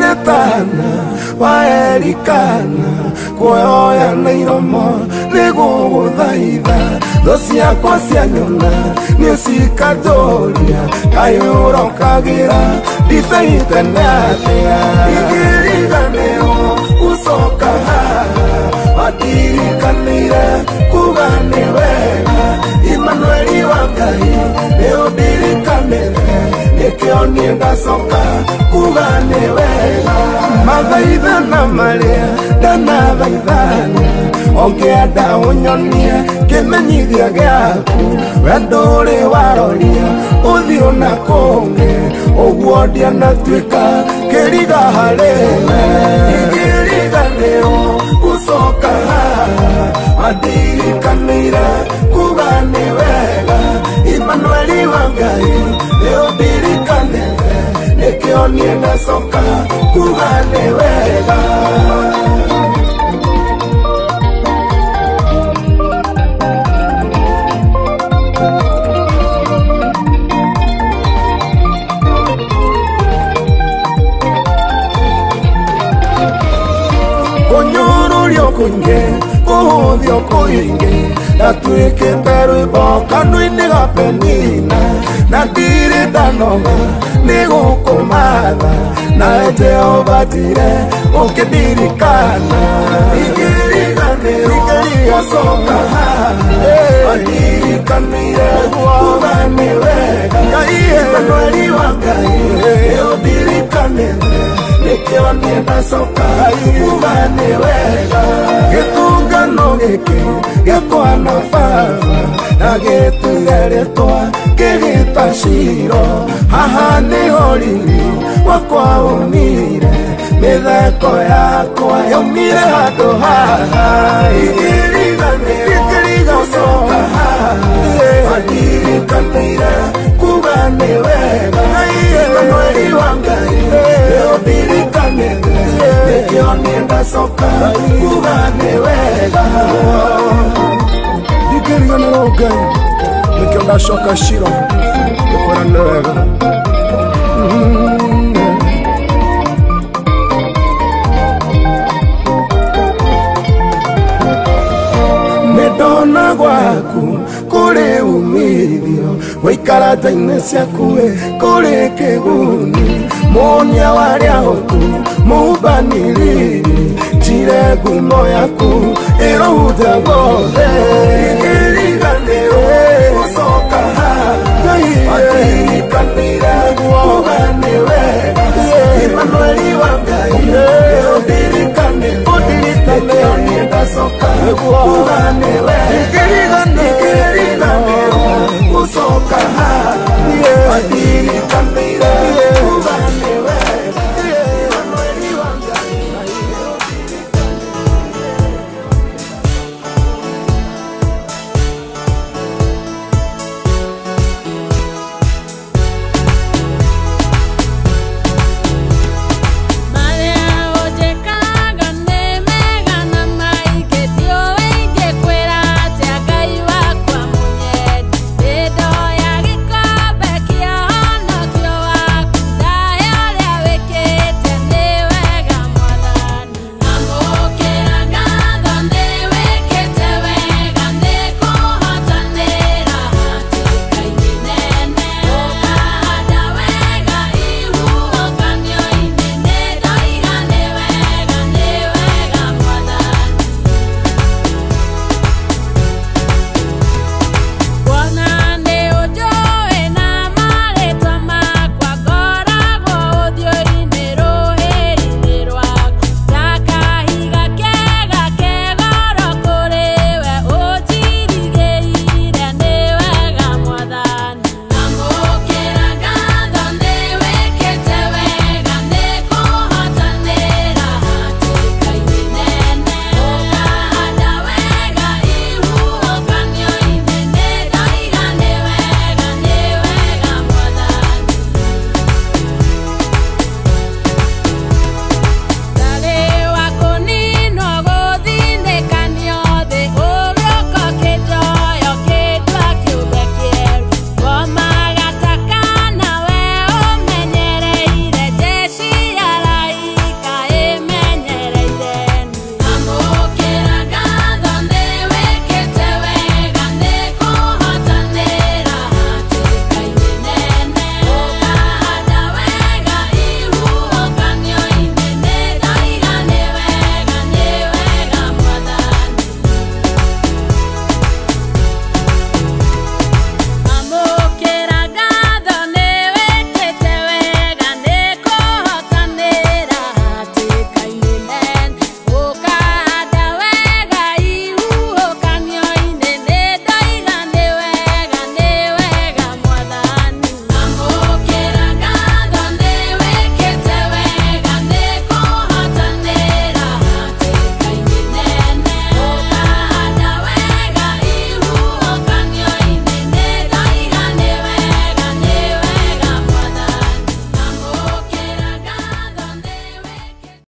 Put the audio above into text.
wetana waerikana kuoya na iromo niguo thaitha dosia kwa cianyona ni cikajoria kayuro kagira disaitendatea igiriganeo usoka watirikanire kugane wega Emmanueli Wangai neodirikanire nikionye ngacoka kugane wega mathaithana maria ndanathaithana ongienda unyonie kimenyithia giaku wendo uri waroria uthio na kungi uguo ndianatuika kiriga hariwe igiriganiro gucoka wathirikanire kugane wega Emmanueli Wangai neodirikanire nikionye ngacoka kugane wega kunge kuhuthio kuingi na tuike rwimbo kanua-ini gapenina na ndiri ndanoga ni gukumatha na Jehova njire ukindirikana igiriganiro gucoka wathirikanire kugane wega Emmanueli Wangai neodirikanire nikionye ngacoka kugane wega gitungano giki giakwa na baba na gitugeretwa kigita ciro haha niho riri wakwa umire mitheko yakwa yaumire handu haha igiriganiro gucoka wathirikanire kugane wega Emmanueli Wangai neodirikanire nikionye ngacoka kugane wega igiriganiro Ngai nikio ndacoka ciro gukorane wega Medona gwaku kuri umithio guikara nja-ini ciaku kuri kiguni muonia waria hotu mubaniriri njire ngumo yaku iruhute guothe